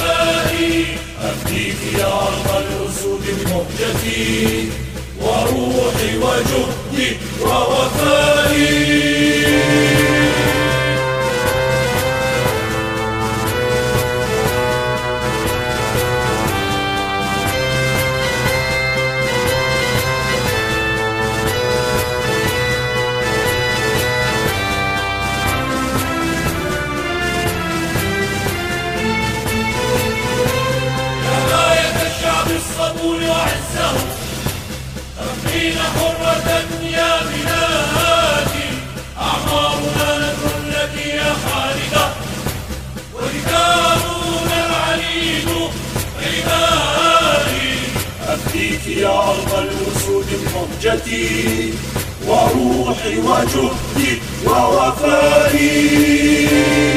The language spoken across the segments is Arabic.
ووفائي، أفديك يا أرض الأسود بمهجتي وروحي وجهدي ووفائي. الصبور وعزه تربينا حرة يا بلادي، أعمارنا نذر لك يا خالدة ورجالنا العنيد عبادي، أفديك يا أرض الأسود بمهجتي وروحي وجهدي ووفائي.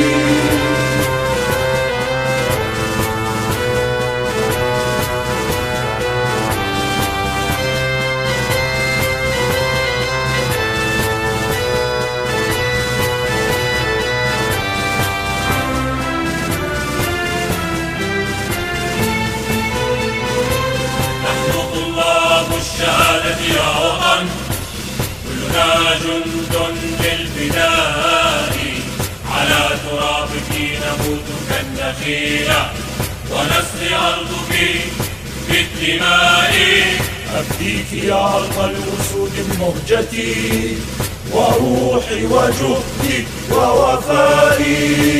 الشهادة يا وطن كلنا جند للفداء، على ترابك نموت كالنخيل ونسقي أرضك بالدماء، أفديك يا أرض الأسود بمهجتي وروحي وجهدي ووفائي.